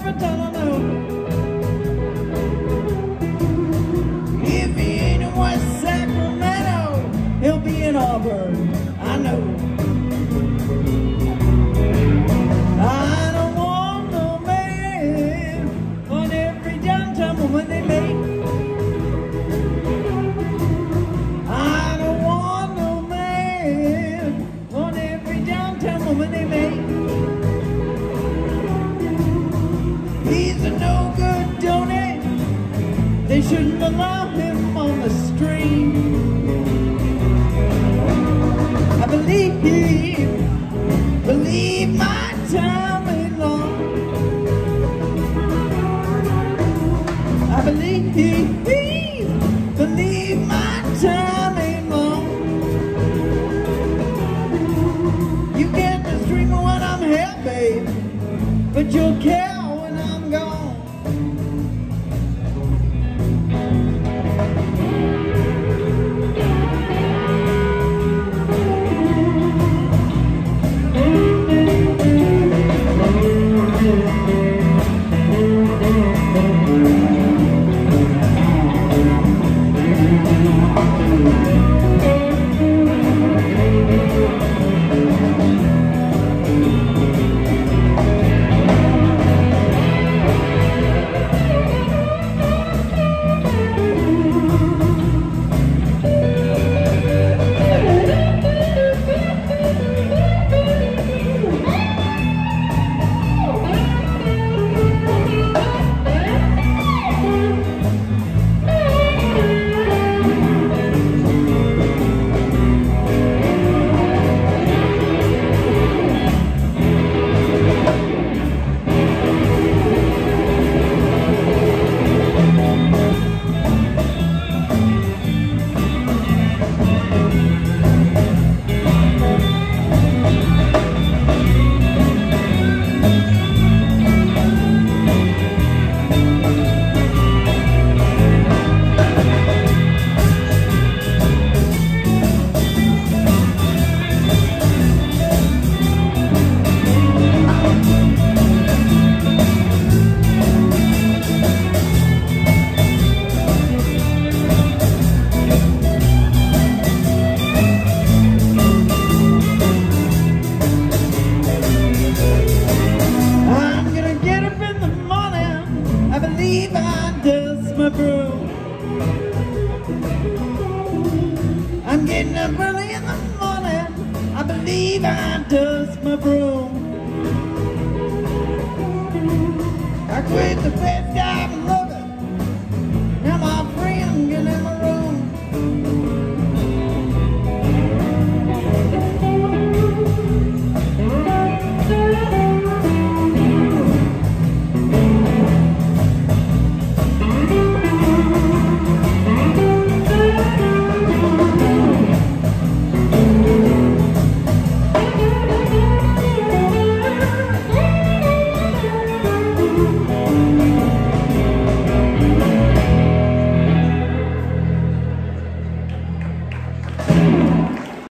never tell her no. If he ain't in West Sacramento, he'll be in Auburn, I know. I don't want no man on every downtown woman they make. I don't want no man on every downtown woman they make. He's a no good, don't it? They shouldn't allow him on the street. I believe my time ain't long. I believe my time ain't long. You get the stream when I'm here, babe, but you'll care when I'm gone. I'm getting up early in the morning. I believe I dust my broom. I quit the bed, dive and love.